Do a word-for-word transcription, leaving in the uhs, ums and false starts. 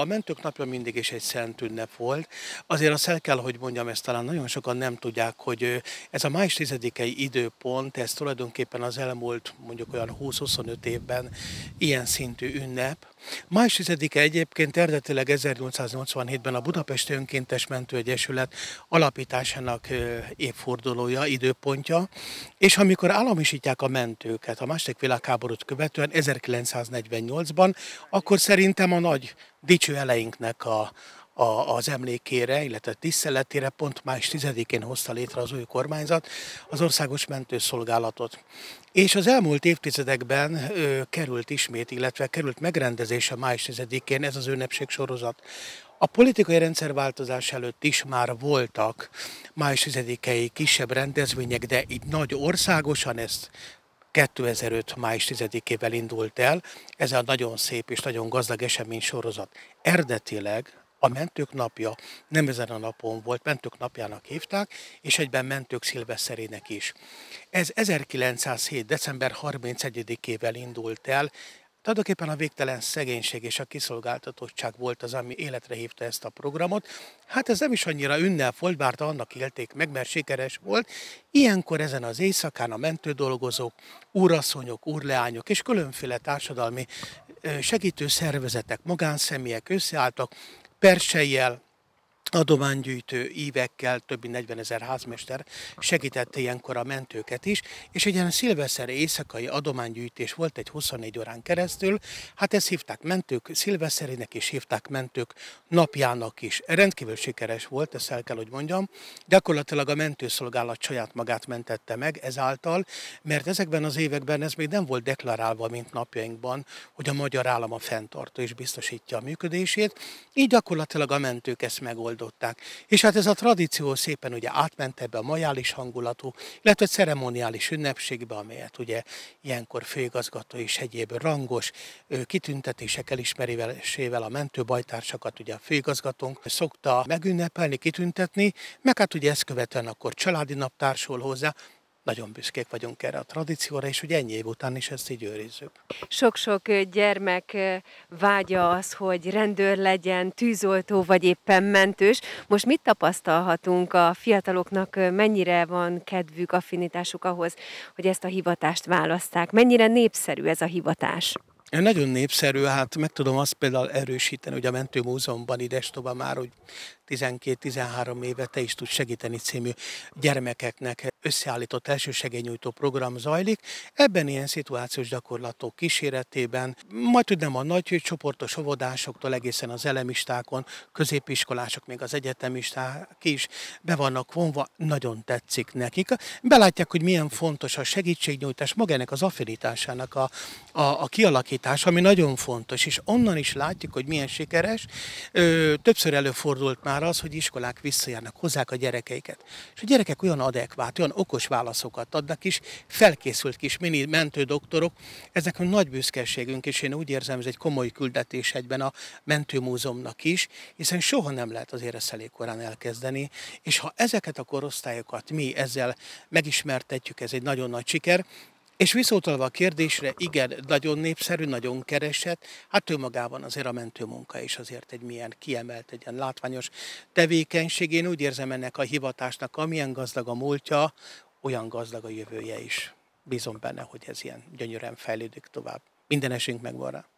A Mentők Napja mindig is egy szent ünnep volt. Azért azt el kell, hogy mondjam, ezt talán nagyon sokan nem tudják, hogy ez a május tizedikei időpont, ez tulajdonképpen az elmúlt mondjuk olyan húsz-huszonöt évben ilyen szintű ünnep. május tizedike egyébként eredetileg ezernyolcszáznyolcvanhétben a Budapesti Önkéntes Mentőegyesület alapításának évfordulója, időpontja, és amikor államisítják a mentőket a második világháborút követően ezerkilencszáznegyvennyolcban, akkor szerintem a nagy dicső eleinknek a, a, az emlékére, illetve tiszteletére pont május tizedikén hozta létre az új kormányzat az Országos Mentőszolgálatot. És az elmúlt évtizedekben ö, került ismét, illetve került megrendezésre május tizedikén ez az ünnepség sorozat. A politikai rendszerváltozás előtt is már voltak május tizedikei kisebb rendezvények, de így nagy országosan ezt kétezer-öt május tizedikével indult el, ez a nagyon szép és nagyon gazdag esemény sorozat. Eredetileg a Mentők Napja nem ezen a napon volt, Mentők Napjának hívták, és egyben Mentők Szilveszterének is. Ez ezerkilencszázhét. december harmincegyedikével indult el. Tulajdonképpen a végtelen szegénység és a kiszolgáltatottság volt az, ami életre hívta ezt a programot. Hát ez nem is annyira ünnep volt, bár annak élték meg, mert sikeres volt. Ilyenkor ezen az éjszakán a mentődolgozók, úrasszonyok, úrleányok és különféle társadalmi segítő szervezetek, magánszemélyek összeálltak, persejjel, adománygyűjtő ívekkel, több mint negyvenezer házmester segítette ilyenkor a mentőket is, és egy ilyen szilveszter éjszakai adománygyűjtés volt egy huszonnégy órán keresztül, hát ezt hívták Mentők Szilveszterének és hívták Mentők Napjának is. Rendkívül sikeres volt, ezt el kell, hogy mondjam, gyakorlatilag a mentőszolgálat saját magát mentette meg ezáltal, mert ezekben az években ez még nem volt deklarálva, mint napjainkban, hogy a magyar állam a fenntartó és biztosítja a működését, így gyakorlatilag a mentők ezt megoldották. És hát ez a tradíció szépen ugye átment ebbe a majális hangulatú, illetve ceremoniális ünnepségbe, amelyet ugye ilyenkor főigazgató és egyéb rangos kitüntetések elismerésével a mentőbajtársakat ugye a főigazgatónk szokta megünnepelni, kitüntetni, meg hát ugye ezt követően akkor családi nap társul hozzá. Nagyon büszkék vagyunk erre a tradícióra, és hogy ennyi év után is ezt így őrizzük. Sok-sok gyermek vágya az, hogy rendőr legyen, tűzoltó vagy éppen mentős. Most mit tapasztalhatunk a fiataloknak, mennyire van kedvük, affinitásuk ahhoz, hogy ezt a hivatást választák? Mennyire népszerű ez a hivatás? Nagyon népszerű, hát meg tudom azt például erősíteni, hogy a Mentőmúzeumban idestova már, hogy tizenkét-tizenhárom éve Te is tudsz segíteni című gyermekeknek összeállított elsősegélynyújtó program zajlik. Ebben ilyen szituációs gyakorlatok kíséretében, majd hogy nem a nagy csoportos óvodásoktól egészen az elemistákon, középiskolások, még az egyetemisták is be vannak vonva, nagyon tetszik nekik. Belátják, hogy milyen fontos a segítségnyújtás, magának az affinitásának a, a, a kialakítás, ami nagyon fontos, és onnan is látjuk, hogy milyen sikeres. Ö, többször előfordult már az, hogy iskolák visszajárnak, hozzák a gyerekeiket. És a gyerekek olyan adekvát, olyan okos válaszokat adnak is, felkészült kis mini mentődoktorok. Ezek a nagy büszkeségünk, és én úgy érzem, ez egy komoly küldetés egyben a Mentőmúzeumnak is, hiszen soha nem lehet azért ezt elég korán elkezdeni, és ha ezeket a korosztályokat mi ezzel megismertetjük, ez egy nagyon nagy siker. És visszautalva a kérdésre, igen, nagyon népszerű, nagyon keresett, hát önmagában azért a mentőmunka is azért egy milyen kiemelt, egy ilyen látványos tevékenység. Én úgy érzem ennek a hivatásnak, amilyen gazdag a múltja, olyan gazdag a jövője is. Bízom benne, hogy ez ilyen gyönyörűen fejlődik tovább. Minden esélyünk megvan rá.